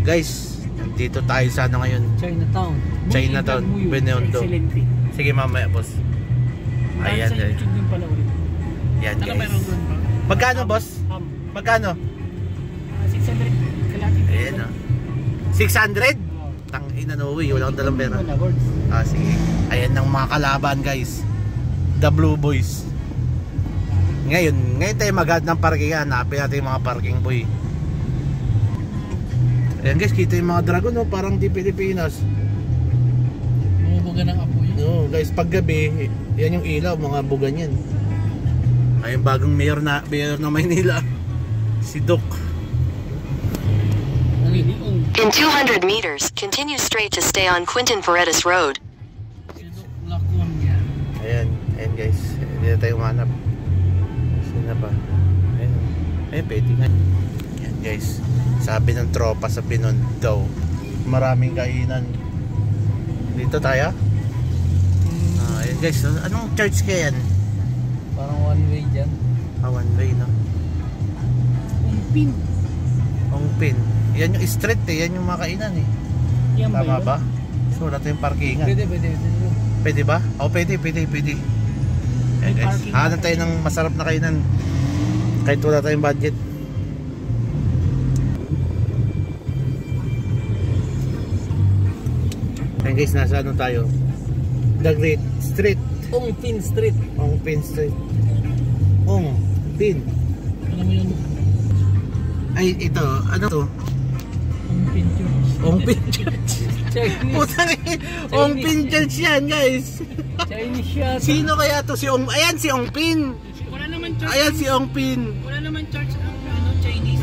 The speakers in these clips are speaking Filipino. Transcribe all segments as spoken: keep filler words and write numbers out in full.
Guys, dito tayo sa ano ngayon? Chinatown. Chinatown, Binondo. Sige mamaya boss. Ayan guys. Yan guys. Magkano boss? Magkano? six hundred. Ayan o. six hundred? Tang ina no way, wala akong dalang pera. Ah sige. Ayan ang mga kalaban guys. The Blue Boys. Ngayon, ngayon tayo maghanap ng parkingan. Hanapin natin yung mga parking boy. Ayan guys, kita yung mga dragon no, parang di Pilipinas. Mga buga ng apoy. No, guys, paggabi, yan yung ilaw, mga bugan yan. Ay, yung bagong mayor na, mayor ng Maynila, si Doc. In two hundred meters, continue straight to stay on Quintin Paredes Road. Ayan, ayan guys, hindi na tayo manap. Saan na ba? Ayan, ayan, pwede nga. Ayan guys, sabi ng tropa sa Binondo, maraming kainan. Dito tayo? Ah, ayan guys, anong church kaya yan? Parang one way dyan. Ah, one way no? Ongpin. Ongpin. Yan yung street eh, yan yung mga kainan eh. Yan tama ba? ba? So wala tayong parkingan. Pwede, pwede, pwede. Pwede ba? O pwede, pwede, pwede. Ayan guys, hanap tayo ng masarap na kainan. Kahit wala tayong budget. Ayan guys, nasa ano tayo? The Great Street. Ongpin Street. Ongpin Street. Ongpin. Ano mo yun? Ay, ito. Ano to? Ongpin Church. Ongpin Church. Chinese. Putang eh. Ongpin Church yan guys. Chinese yata. Sino kaya to? Si Ong... Ayan si Ongpin. Wala naman church. Ayan si Ongpin. Wala naman church ang ano, Chinese.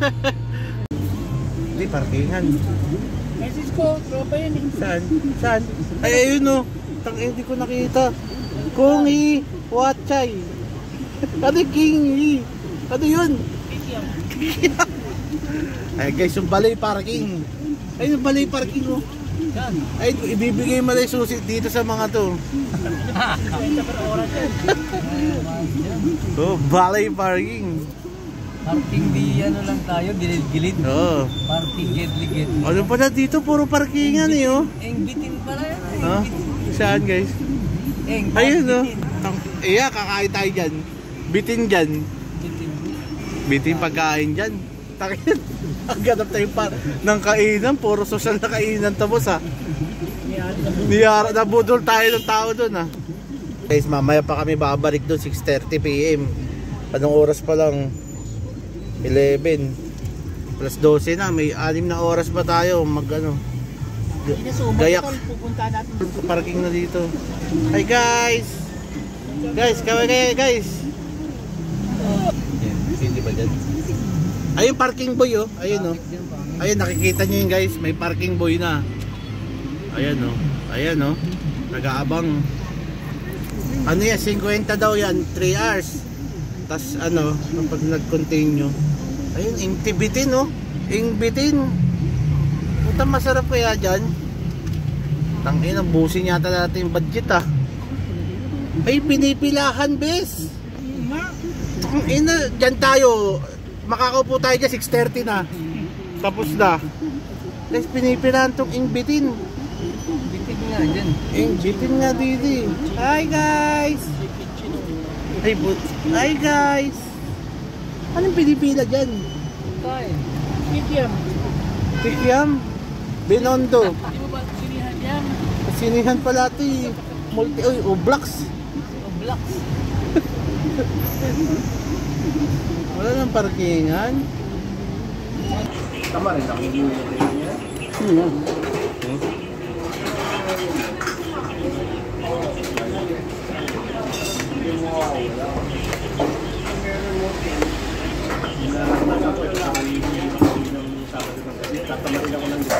Hindi, parkingan. Message ko, tropa yan eh. Saan? Saan? Ay, ayun o. Tang hindi ko nakita. Kongi Wachay. Ano Kingi? Ano yun? Ay guys, yung balay parking. Ay, yung balay parking oh. Ay, ibibigay mo na yung susi dito sa mga to. Oh, balay parking. Parking di ano lang tayo, gilid-gilid. Oo. Parking gilid-gilid. Ano pala dito, puro parkingan eh oh. Eng bitin pala yan. Huh? Saan guys? Eng, ayun oh. bitin. Iya, kakain tayo dyan. Bitin dyan. Bitin. Bitin pagkain dyan. Takin. Ang ganap tayo pa ng kainan. Puro social na kainan tapos ha. Niyara, nabudol tayo ng tao dun ha. Guys, mamaya pa kami babalik dun. six thirty p m Anong oras pa lang? eleven. Plus twelve na. May anim na oras pa tayo. Mag ano. Gayak. Parking na dito. Hi guys. Guys, kaway kayo guys. Hindi ba dyan? Ayun parking boy oh. Ayun oh. Ayun nakikita nyo yun guys. May parking boy na. Ayan oh. Ayan oh. Nag-aabang. Ano yan? fifty daw yan. three hours. Tapos ano. Kapag nag-continue. Ayun. Ingtibitin oh. Ingbitin. Puta masarap kaya dyan. Tangin ang busin yata natin yung budget ah. Ay pinipilahan bes. Ina, dyan tayo. Makakaupo tayo dyan six thirty na. Tapos na. Guys, pinipilahan tong ingbitin. Bitin nga dyan. Ingbitin nga didi. Hi guys. Hi but. Hi guys. Anong pinipila dyan? Kain. Kikiam. Kikiam. Binondo. Di mo ba sinihan yan? Sinihan pala ito eh. Multi, oy, Oblax. Oblax. Wala nang parkingan. Tama rin ako. Hmm. Tatamarin ako ng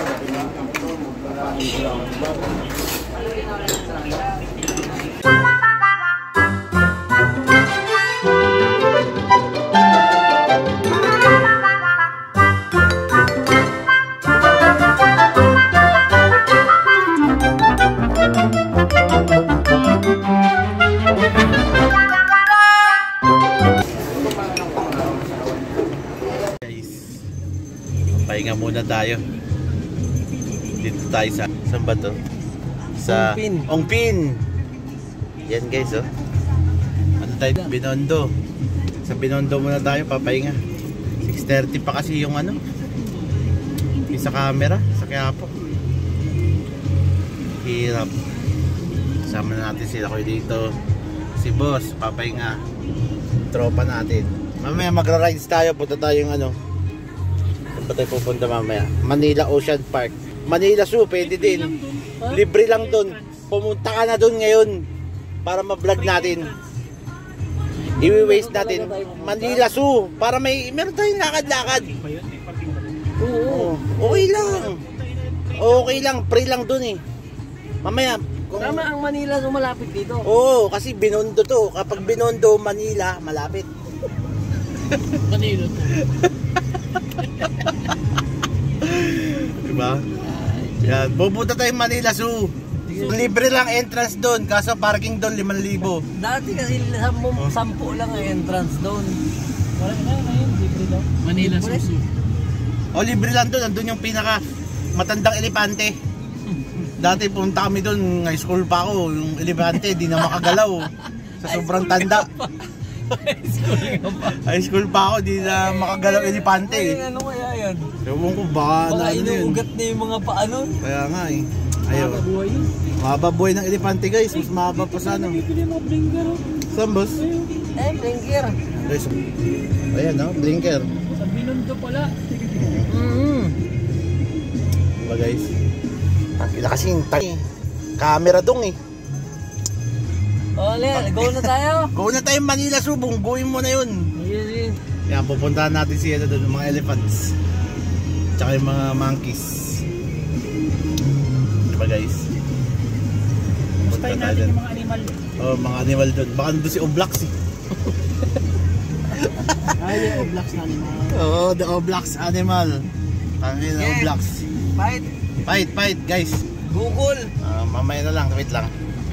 Pahinga muna tayo. Dito tayo sa, saan ba to? Sa Ongpin. Ongpin. Yan guys, oh. Ano tayo? Binondo. Sa Binondo muna tayo, papahinga. six thirty pa kasi yung ano, yung sa camera, sa Quiapo. Hirap. Sama natin sila ko dito. Si boss, papahinga. Tropa natin. Mamaya magra-rides tayo, punta tayo yung ano. Saan ba tayo pupunta mamaya? Manila Ocean Park. Manila Zoo, pwede din. Libre lang dun. Pumunta ka na dun ngayon para ma-vlog natin. I-waste natin Manila Zoo para may meron tayong lakad-lakad. Oo, okay lang. Okay lang, free lang dun eh. Mamaya kung... Tama ang Manila so malapit dito. Oo, kasi Binondo to. Kapag Binondo, Manila, malapit. Manila to. Diba? Yan, pupunta tayong Manila Zoo. Libre lang entrance doon, kaso parking doon limang libo. Dati kasi sampu, sampu lang ang entrance doon. Wala na ngayon, libre daw. Manila Susu. O libre lang doon, andun yung pinaka matandang elepante. Dati punta kami doon, high school pa ako, yung elepante di na makagalaw. Sa sobrang tanda. High school ka pa. High school pa ako, di na makagalaw elepante. Ay, ano kaya yan? Ewan ko baka na Baka ano yun. inuugat na yung mga paano. Kaya nga eh. Ayaw. Makabuhay yun. Mahaba buhay ng elepante guys, mas mahaba pa sa ano. Bibili mo blinker. Saan boss? Eh, blinker. Guys, ayan no, blinker. Sa Binondo pala. Mm-hmm. Diba guys? Ila kasi yung camera dong eh. Ole, go na tayo. Go na tayo Manila Zoo, bungguin mo na yun. Yes, yes. Kaya pupuntahan natin siya doon, mga elephants. Tsaka yung mga monkeys. Diba guys? Gustahin natin yung mga animal. Oh, mga animal doon. Baka doon si Oblax eh. Ay, yung Oblax na animal. Oo, oh, the Oblax animal. Ang ina Yeah. Oblax. Fight. Fight, fight guys. Google. Ah, mamaya na lang, wait lang.